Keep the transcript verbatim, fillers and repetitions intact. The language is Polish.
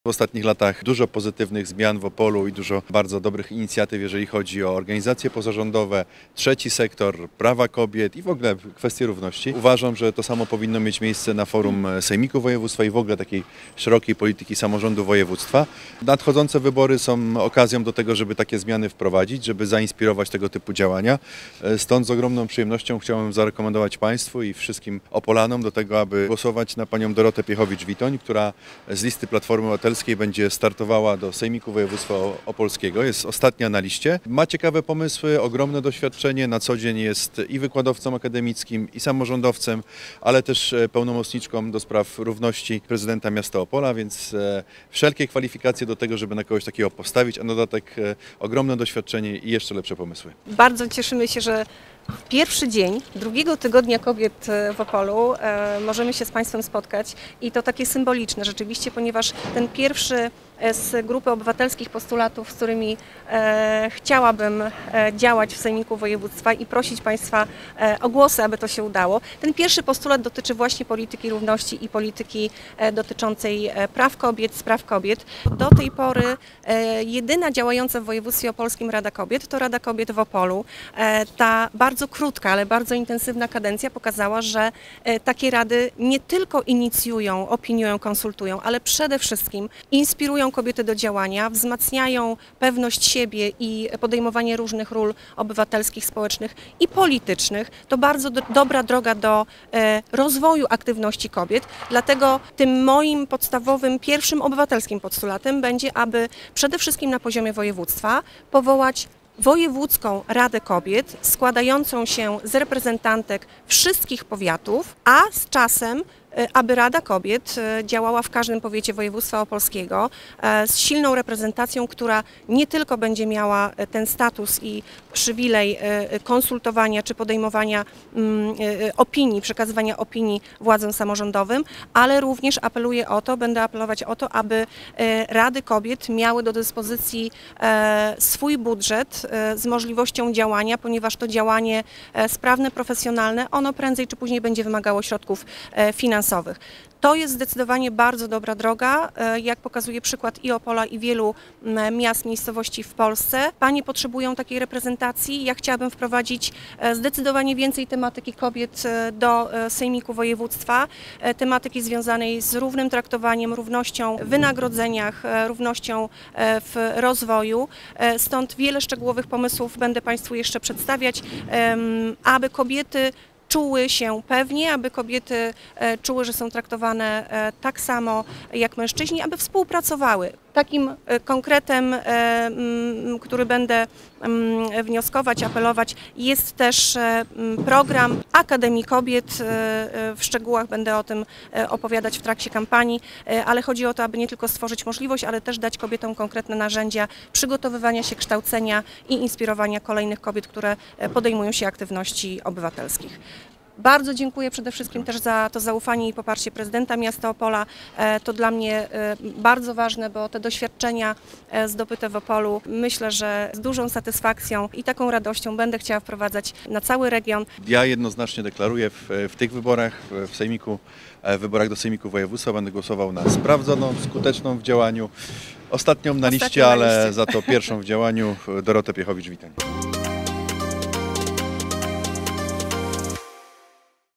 W ostatnich latach dużo pozytywnych zmian w Opolu i dużo bardzo dobrych inicjatyw, jeżeli chodzi o organizacje pozarządowe, trzeci sektor, prawa kobiet i w ogóle kwestie równości. Uważam, że to samo powinno mieć miejsce na forum Sejmiku Województwa i w ogóle takiej szerokiej polityki samorządu województwa. Nadchodzące wybory są okazją do tego, żeby takie zmiany wprowadzić, żeby zainspirować tego typu działania. Stąd z ogromną przyjemnością chciałem zarekomendować Państwu i wszystkim Opolanom do tego, aby głosować na panią Dorotę Piechowicz-Witoń, która z listy Platformy Obywatelskiej będzie startowała do Sejmiku Województwa Opolskiego. Jest ostatnia na liście. Ma ciekawe pomysły, ogromne doświadczenie. Na co dzień jest i wykładowcą akademickim, i samorządowcem, ale też pełnomocniczką do spraw równości prezydenta miasta Opola, więc wszelkie kwalifikacje do tego, żeby na kogoś takiego postawić, a na dodatek ogromne doświadczenie i jeszcze lepsze pomysły. Bardzo cieszymy się, że w pierwszy dzień drugiego tygodnia kobiet w Opolu e, możemy się z Państwem spotkać i to takie symboliczne rzeczywiście, ponieważ ten pierwszy z grupy obywatelskich postulatów, z którymi e, chciałabym e, działać w Sejmiku Województwa i prosić Państwa e, o głosy, aby to się udało. Ten pierwszy postulat dotyczy właśnie polityki równości i polityki e, dotyczącej e, praw kobiet, spraw kobiet. Do tej pory e, jedyna działająca w województwie opolskim Rada Kobiet to Rada Kobiet w Opolu. E, ta bardzo krótka, ale bardzo intensywna kadencja pokazała, że e, takie rady nie tylko inicjują, opiniują, konsultują, ale przede wszystkim inspirują kobiety do działania, wzmacniają pewność siebie i podejmowanie różnych ról obywatelskich, społecznych i politycznych. To bardzo do, dobra droga do e, rozwoju aktywności kobiet, dlatego tym moim podstawowym, pierwszym obywatelskim postulatem będzie, aby przede wszystkim na poziomie województwa powołać Wojewódzką Radę Kobiet składającą się z reprezentantek wszystkich powiatów, a z czasem aby Rada Kobiet działała w każdym powiecie województwa opolskiego z silną reprezentacją, która nie tylko będzie miała ten status i przywilej konsultowania czy podejmowania opinii, przekazywania opinii władzom samorządowym, ale również apeluję o to, będę apelować o to, aby Rady Kobiet miały do dyspozycji swój budżet z możliwością działania, ponieważ to działanie sprawne, profesjonalne, ono prędzej czy później będzie wymagało środków finansowych. To jest zdecydowanie bardzo dobra droga, jak pokazuje przykład i Opola, i wielu miast, miejscowości w Polsce. Panie potrzebują takiej reprezentacji. Ja chciałabym wprowadzić zdecydowanie więcej tematyki kobiet do Sejmiku Województwa, tematyki związanej z równym traktowaniem, równością w wynagrodzeniach, równością w rozwoju. Stąd wiele szczegółowych pomysłów będę Państwu jeszcze przedstawiać, aby kobiety czuły się pewnie, aby kobiety czuły, że są traktowane tak samo jak mężczyźni, aby współpracowały. Takim konkretem, który będę wnioskować, apelować, jest też program Akademii Kobiet. W szczegółach będę o tym opowiadać w trakcie kampanii, ale chodzi o to, aby nie tylko stworzyć możliwość, ale też dać kobietom konkretne narzędzia przygotowywania się, kształcenia i inspirowania kolejnych kobiet, które podejmują się aktywności obywatelskich. Bardzo dziękuję przede wszystkim też za to zaufanie i poparcie prezydenta miasta Opola. To dla mnie bardzo ważne, bo te doświadczenia zdobyte w Opolu myślę, że z dużą satysfakcją i taką radością będę chciała wprowadzać na cały region. Ja jednoznacznie deklaruję w, w tych wyborach, w Sejmiku, w wyborach do Sejmiku Województwa będę głosował na sprawdzoną, skuteczną w działaniu, ostatnią na liście, ale za to pierwszą w działaniu Dorotę Piechowicz-Witoń.